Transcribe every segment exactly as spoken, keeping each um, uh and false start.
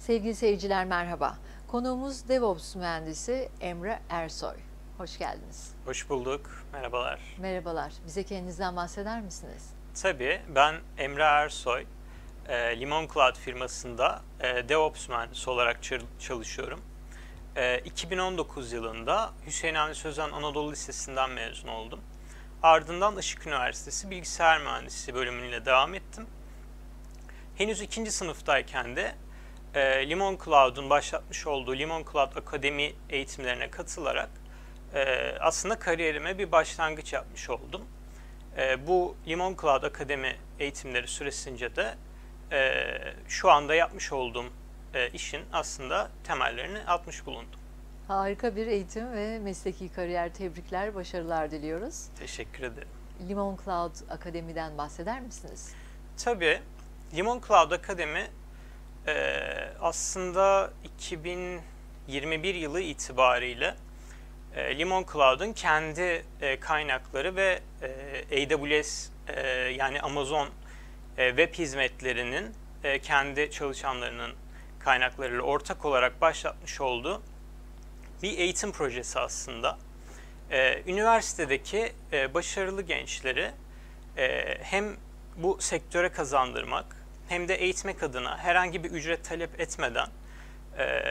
Sevgili seyirciler merhaba. Konuğumuz DevOps mühendisi Emre Ersoy. Hoş geldiniz. Hoş bulduk, merhabalar. Merhabalar. Bize kendinizden bahseder misiniz? Tabii, ben Emre Ersoy. E, Limon Cloud firmasında e, DevOps mühendisi olarak çalışıyorum. E, iki bin on dokuz yılında Hüseyin Avni Sözen Anadolu Lisesi'nden mezun oldum. Ardından Işık Üniversitesi Bilgisayar Mühendisliği bölümüyle devam ettim. Henüz ikinci sınıftayken de e, Limon Cloud'un başlatmış olduğu Limon Cloud Akademi eğitimlerine katılarak e, aslında kariyerime bir başlangıç yapmış oldum. E, bu Limon Cloud Akademi eğitimleri süresince de e, şu anda yapmış olduğum e, işin aslında temellerini atmış bulundum. Harika bir eğitim ve mesleki kariyer. Tebrikler, başarılar diliyoruz. Teşekkür ederim. Limon Cloud Akademi'den bahseder misiniz? Tabii. Limon Cloud Akademi e, aslında iki bin yirmi bir yılı itibariyle e, Limon Cloud'un kendi e, kaynakları ve e, A W S e, yani Amazon e, web hizmetlerinin e, kendi çalışanlarının kaynaklarıyla ortak olarak başlatmış olduğu bir eğitim projesi aslında. E, üniversitedeki e, başarılı gençleri e, hem bu sektöre kazandırmak hem de eğitmek adına herhangi bir ücret talep etmeden e,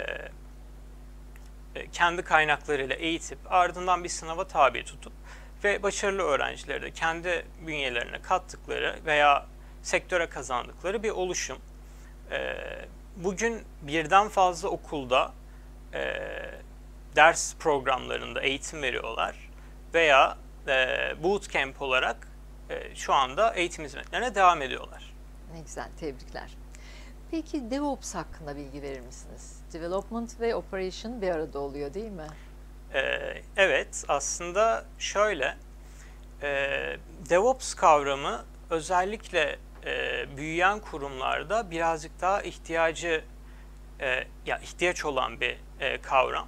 kendi kaynaklarıyla eğitip ardından bir sınava tabi tutup ve başarılı öğrencileri de kendi bünyelerine kattıkları veya sektöre kazandıkları bir oluşum. E, bugün birden fazla okulda e, ders programlarında eğitim veriyorlar veya e, bootcamp olarak e, şu anda eğitim hizmetlerine devam ediyorlar. Ne güzel, tebrikler. Peki DevOps hakkında bilgi verir misiniz? Development ve Operation bir arada oluyor değil mi? Ee, evet, aslında şöyle, e, DevOps kavramı özellikle e, büyüyen kurumlarda birazcık daha ihtiyacı, e, ya ihtiyaç olan bir e, kavram.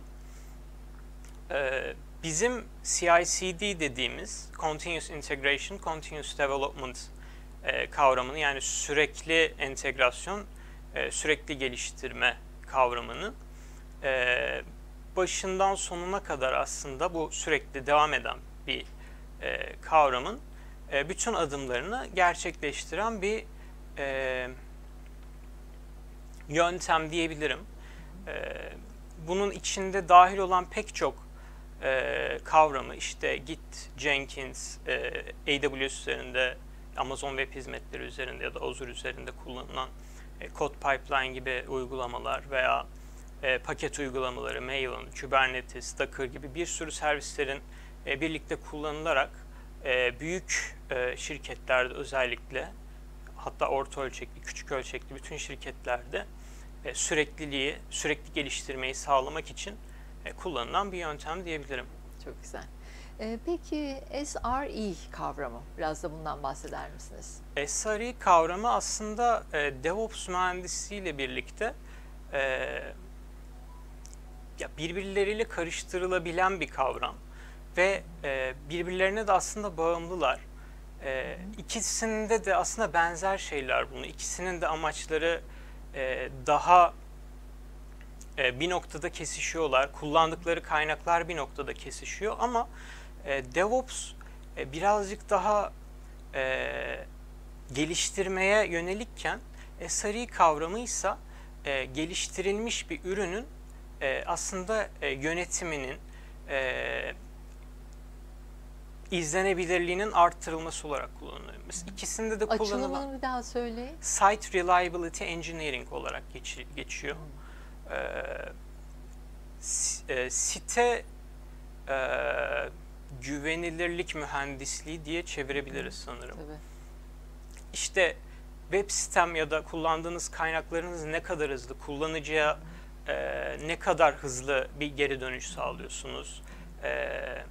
E, bizim C I C D dediğimiz Continuous Integration, Continuous Development e, kavramını, yani sürekli entegrasyon, e, sürekli geliştirme kavramını e, başından sonuna kadar aslında bu sürekli devam eden bir e, kavramın e, bütün adımlarını gerçekleştiren bir e, yöntem diyebilirim. E, bunun içinde dahil olan pek çok e, kavramı işte Git, Jenkins, e, A W S üzerinde, Amazon Web Hizmetleri üzerinde ya da Azure üzerinde kullanılan e, Code Pipeline gibi uygulamalar veya e, paket uygulamaları, Maven, Kubernetes, Docker gibi bir sürü servislerin e, birlikte kullanılarak e, büyük e, şirketlerde özellikle, hatta orta ölçekli, küçük ölçekli bütün şirketlerde e, sürekliliği, sürekli geliştirmeyi sağlamak için e, kullanılan bir yöntem diyebilirim. Çok güzel. Ee, peki S R E kavramı, biraz da bundan bahseder misiniz? S R E kavramı aslında e, DevOps mühendisiyle birlikte e, ya birbirleriyle karıştırılabilen bir kavram ve e, birbirlerine de aslında bağımlılar. E, ikisinde de aslında benzer şeyler bunu. İkisinin de amaçları e, daha e, bir noktada kesişiyorlar. Kullandıkları kaynaklar bir noktada kesişiyor ama e, DevOps e, birazcık daha e, geliştirmeye yönelikken S R E kavramı ise e, geliştirilmiş bir ürünün e, aslında e, yönetiminin, e, izlenebilirliğinin arttırılması olarak kullanılıyor. Mesela ikisinde de kullanılan Açılımını bir daha söyleyin. Site Reliability Engineering olarak geç, geçiyor. Hmm. E, e, site e, güvenilirlik mühendisliği diye çevirebiliriz sanırım. Tabii. İşte web sitem ya da kullandığınız kaynaklarınız ne kadar hızlı, kullanıcıya e, ne kadar hızlı bir geri dönüş sağlıyorsunuz. E,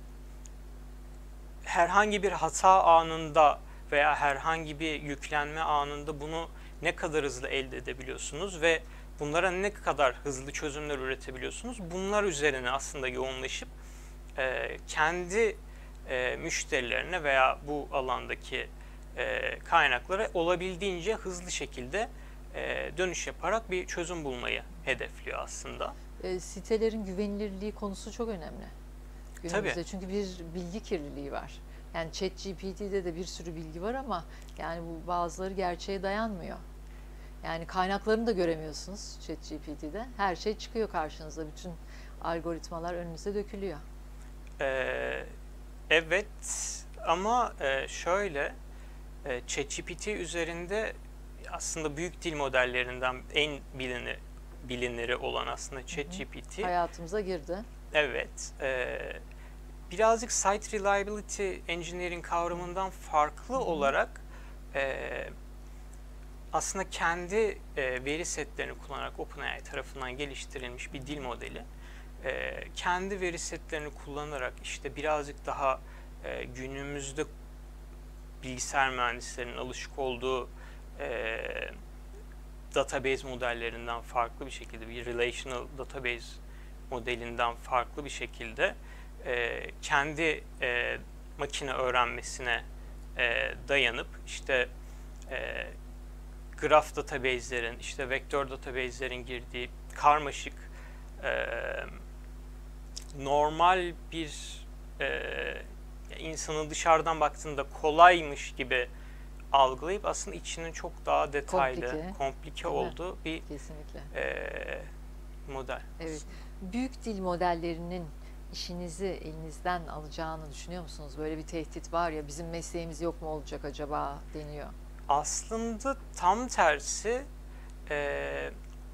herhangi bir hata anında veya herhangi bir yüklenme anında bunu ne kadar hızlı elde edebiliyorsunuz ve bunlara ne kadar hızlı çözümler üretebiliyorsunuz. Bunlar üzerine aslında yoğunlaşıp e, kendi e, müşterilerine veya bu alandaki e, kaynaklara olabildiğince hızlı şekilde e, dönüş yaparak bir çözüm bulmayı hedefliyor aslında. E, sitelerin güvenilirliği konusu çok önemli günümüzde. Tabii. Çünkü bir bilgi kirliliği var. Yani ChatGPT'de de bir sürü bilgi var ama yani bu bazıları gerçeğe dayanmıyor. Yani kaynaklarını da göremiyorsunuz ChatGPT'de. Her şey çıkıyor karşınıza. Bütün algoritmalar önünüze dökülüyor. E, evet ama e, şöyle e, ChatGPT üzerinde aslında büyük dil modellerinden en bilini, biliniri olan aslında ChatGPT. Hayatımıza girdi. Evet. E, birazcık Site Reliability Engineering kavramından farklı Hı-hı. olarak e, aslında kendi e, veri setlerini kullanarak OpenAI tarafından geliştirilmiş bir dil modeli. E, kendi veri setlerini kullanarak işte birazcık daha e, günümüzde bilgisayar mühendislerinin alışık olduğu e, database modellerinden farklı bir şekilde, bir relational database modelinden farklı bir şekilde e, kendi e, makine öğrenmesine e, dayanıp işte e, graph database'lerin, işte vektör database'lerin girdiği karmaşık e, normal bir e, insanın dışarıdan baktığında kolaymış gibi algılayıp aslında içinin çok daha detaylı, komplike, komplike olduğu bir kesinlikle e, model. Evet. Büyük dil modellerinin işinizi elinizden alacağını düşünüyor musunuz? Böyle bir tehdit var ya, bizim mesleğimiz yok mu olacak acaba deniyor. Aslında tam tersi, e,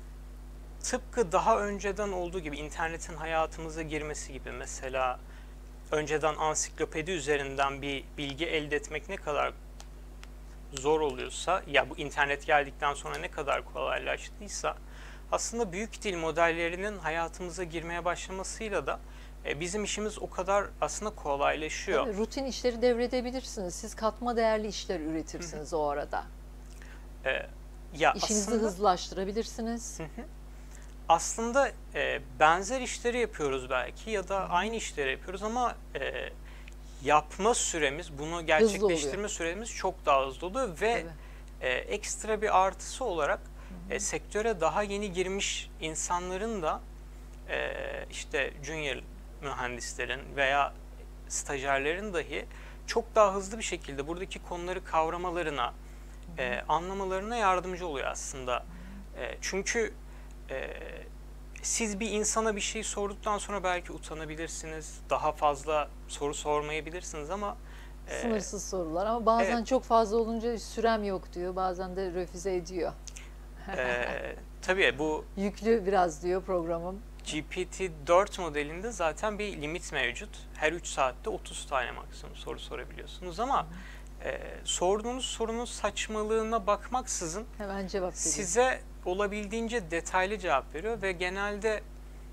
tıpkı daha önceden olduğu gibi internetin hayatımıza girmesi gibi, mesela önceden ansiklopedi üzerinden bir bilgi elde etmek ne kadar zor oluyorsa, ya bu internet geldikten sonra ne kadar kolaylaştıysa, aslında büyük dil modellerinin hayatımıza girmeye başlamasıyla da e, bizim işimiz o kadar aslında kolaylaşıyor. Tabii, rutin işleri devredebilirsiniz. Siz katma değerli işler üretirsiniz Hı-hı. o arada. E, ya İşinizi aslında, hızlaştırabilirsiniz. Hı hı. Aslında e, benzer işleri yapıyoruz belki ya da Hı-hı. aynı işleri yapıyoruz ama e, yapma süremiz, bunu gerçekleştirme süremiz çok daha hızlı oluyor ve e, ekstra bir artısı olarak e, sektöre daha yeni girmiş insanların da e, işte junior mühendislerin veya stajyerlerin dahi çok daha hızlı bir şekilde buradaki konuları kavramalarına, e, anlamalarına yardımcı oluyor aslında. E, çünkü e, siz bir insana bir şey sorduktan sonra belki utanabilirsiniz, daha fazla soru sormayabilirsiniz ama e, sınırsız sorular ama bazen evet. çok fazla olunca sürem yok diyor, bazen de refüze ediyor. e, tabii bu yüklü biraz diyor programım. G P T dört modelinde zaten bir limit mevcut. Her üç saatte otuz tane maksimum soru sorabiliyorsunuz ama e, sorduğunuz sorunun saçmalığına bakmaksızın hemen cevap veriyor. Size olabildiğince detaylı cevap veriyor ve genelde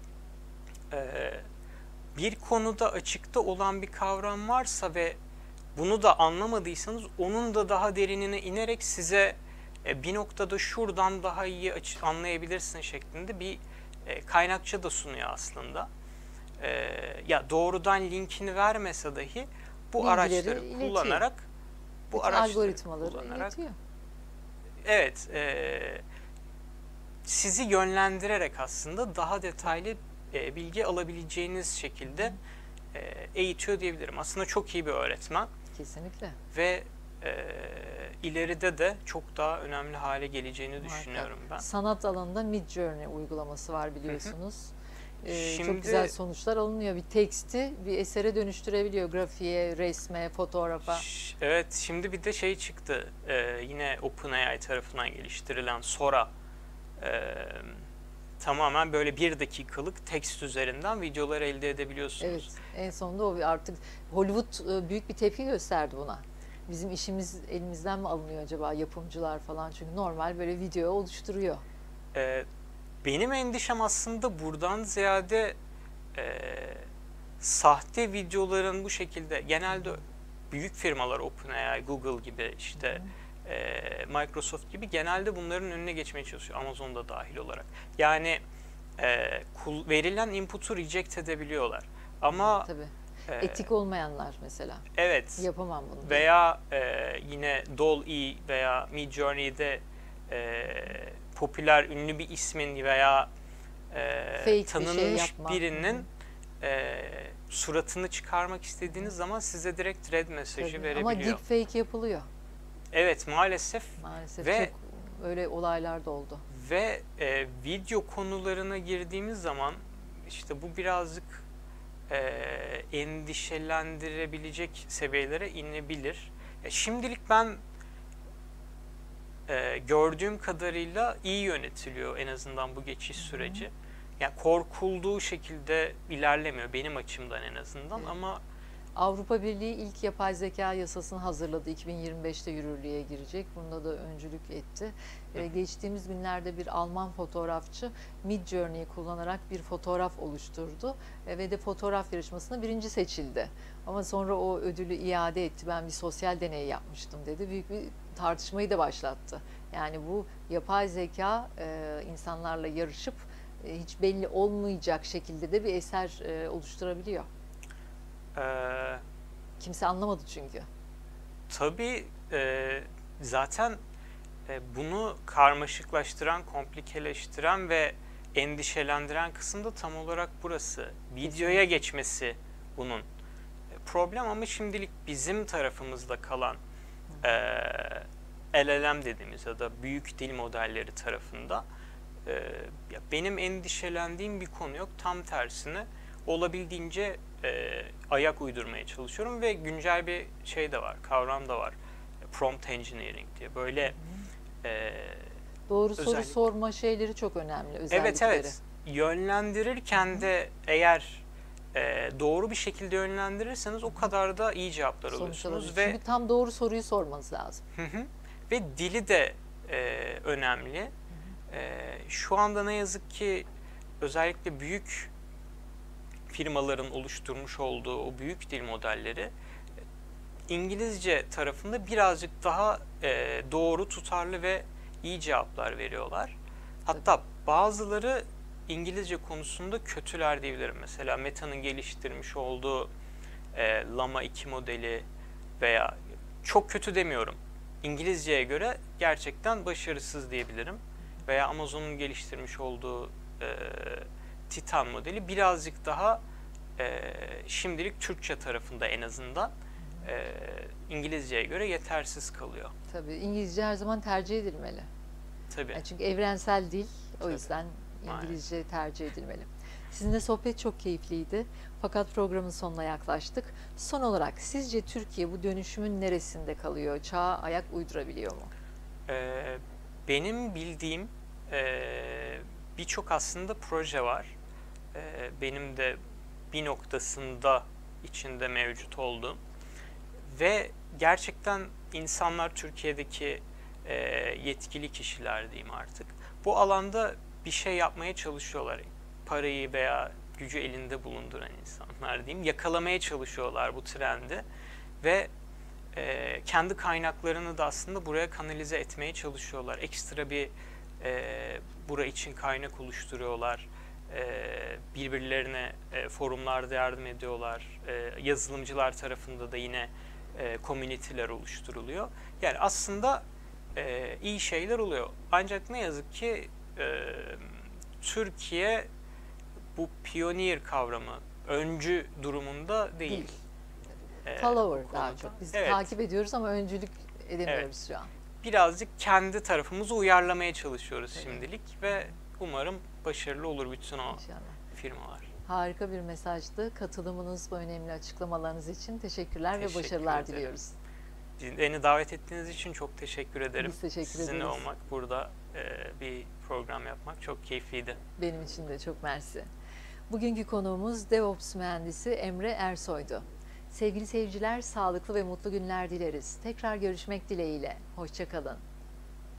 e, bir konuda açıkta olan bir kavram varsa ve bunu da anlamadıysanız onun da daha derinine inerek size e, bir noktada şuradan daha iyi anlayabilirsin şeklinde bir e, kaynakça da sunuyor aslında. E, ya doğrudan linkini vermese dahi bu Bilgileri araçları iletiyor. kullanarak bu Bütün araçları algoritmaları kullanarak iletiyor. Evet, e, sizi yönlendirerek aslında daha detaylı e, bilgi alabileceğiniz şekilde e, eğitiyor diyebilirim. Aslında çok iyi bir öğretmen. Kesinlikle. Ve e, ileride de çok daha önemli hale geleceğini Muhakkak. düşünüyorum ben. Sanat alanında Midjourney uygulaması var biliyorsunuz. Ee, Şimdi, çok güzel sonuçlar alınıyor. Bir teksti bir esere dönüştürebiliyor. Grafiğe, resme, fotoğrafa. Evet, şimdi bir de şey çıktı. Ee, yine OpenAI tarafından geliştirilen Sora. Ee, tamamen böyle bir dakikalık tekst üzerinden videolar elde edebiliyorsunuz. Evet, en sonunda o artık Hollywood büyük bir tepki gösterdi buna. Bizim işimiz elimizden mi alınıyor acaba, yapımcılar falan, çünkü normal böyle video oluşturuyor. Ee, benim endişem aslında buradan ziyade e, sahte videoların bu şekilde, genelde büyük firmalar OpenAI, Google gibi, işte e, Microsoft gibi genelde bunların önüne geçmeye çalışıyor, Amazon da dahil olarak. Yani e, verilen input'u reject edebiliyorlar. Ama tabii. E, etik olmayanlar mesela. Evet. Yapamam bunu. Veya e, yine D A L L-E veya Midjourney'de e, popüler, ünlü bir ismin veya e, Fake bir şey tanınmış yapmak. birinin e, suratını çıkarmak istediğiniz zaman size direkt red mesajı Tabii. verebiliyor. Ama deepfake yapılıyor. Evet, maalesef. Maalesef Ve çok öyle olaylar da oldu. Ve e, video konularına girdiğimiz zaman işte bu birazcık e, endişelendirebilecek seviyelere inebilir. E, şimdilik ben e, gördüğüm kadarıyla iyi yönetiliyor en azından bu geçiş süreci. Yani korkulduğu şekilde ilerlemiyor benim açımdan en azından, Evet. ama Avrupa Birliği ilk yapay zeka yasasını hazırladı. iki bin yirmi beşte yürürlüğe girecek. Bunda da öncülük etti. Ee, geçtiğimiz günlerde bir Alman fotoğrafçı Midjourney'i kullanarak bir fotoğraf oluşturdu. Ee, ve de fotoğraf yarışmasında birinci seçildi. Ama sonra o ödülü iade etti. Ben bir sosyal deney yapmıştım dedi. Büyük bir tartışmayı da başlattı. Yani bu yapay zeka e, insanlarla yarışıp e, hiç belli olmayacak şekilde de bir eser e, oluşturabiliyor. e, Kimse anlamadı çünkü. tabii e, zaten e, bunu karmaşıklaştıran, komplikeleştiren ve endişelendiren kısım da tam olarak burası. Videoya geçmesi bunun e, problem, ama şimdilik bizim tarafımızda kalan e, L L M dediğimiz ya da büyük dil modelleri tarafında e, ya benim endişelendiğim bir konu yok. Tam tersine olabildiğince e, ayak uydurmaya çalışıyorum ve güncel bir şey de var, kavram da var. Prompt engineering diye. Böyle e, Doğru soru özellik- sorma şeyleri çok önemli, özellikleri. evet evet, yönlendirirken de eğer e, doğru bir şekilde yönlendirirseniz o kadar da iyi cevaplar Sonuç alıyorsunuz alabilir. ve Çünkü tam doğru soruyu sormanız lazım. Hı hı. Ve dili de e, önemli. E, şu anda ne yazık ki özellikle büyük firmaların oluşturmuş olduğu o büyük dil modelleri İngilizce tarafında birazcık daha e, doğru, tutarlı ve iyi cevaplar veriyorlar. Hatta bazıları İngilizce konusunda kötüler diyebilirim. Mesela Meta'nın geliştirmiş olduğu e, Llama iki modeli, veya çok kötü demiyorum, İngilizceye göre gerçekten başarısız diyebilirim. Veya Amazon'un geliştirmiş olduğu e, Titan modeli birazcık daha e, şimdilik Türkçe tarafında en azından e, İngilizceye göre yetersiz kalıyor. Tabii İngilizce her zaman tercih edilmeli. Tabii. Yani çünkü evrensel dil, o Tabii. yüzden Maalesef. İngilizce tercih edilmeli. Sizinle sohbet çok keyifliydi. Fakat programın sonuna yaklaştık. Son olarak sizce Türkiye bu dönüşümün neresinde kalıyor? Çağa ayak uydurabiliyor mu? Ee, benim bildiğim e, birçok aslında proje var. E, benim de bir noktasında içinde mevcut olduğum ve gerçekten insanlar, Türkiye'deki e, yetkili kişiler diyeyim artık, bu alanda bir şey yapmaya çalışıyorlar. Parayı veya gücü elinde bulunduran insanlar diyeyim, yakalamaya çalışıyorlar bu trendi ve e, kendi kaynaklarını da aslında buraya kanalize etmeye çalışıyorlar. Ekstra bir e, bura için kaynak oluşturuyorlar. E, birbirlerine e, forumlarda yardım ediyorlar. E, yazılımcılar tarafında da yine e, komüniteler oluşturuluyor. Yani aslında e, iyi şeyler oluyor. Ancak ne yazık ki e, Türkiye bu pioneer kavramı, öncü durumunda değil. Değil. E, Follower bu daha konuda. çok. Biz Evet. takip ediyoruz ama öncülük edemiyoruz Evet. şu an. Birazcık kendi tarafımızı uyarlamaya çalışıyoruz Evet. şimdilik ve umarım başarılı olur bütün o İnşallah. firmalar. Harika bir mesajdı. Katılımınız, bu önemli açıklamalarınız için teşekkürler Teşekkür ve başarılar ederim. diliyoruz. Beni davet ettiğiniz için çok teşekkür ederim. Biz teşekkür Sizinle ederiz. olmak, burada e, bir program yapmak çok keyifliydi. Benim için de çok mersi. Bugünkü konuğumuz DevOps mühendisi Emre Ersoy'du. Sevgili seyirciler, sağlıklı ve mutlu günler dileriz. Tekrar görüşmek dileğiyle. Hoşça kalın.